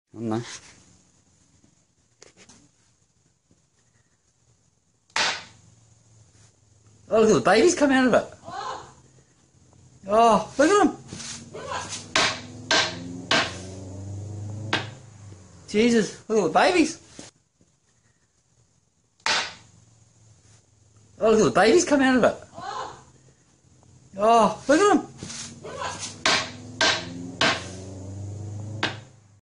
I don't know. Oh, look at the babies come out of it. Oh, look at them. Jesus, look at the babies. Oh, look at the babies come out of it. Oh, look at them.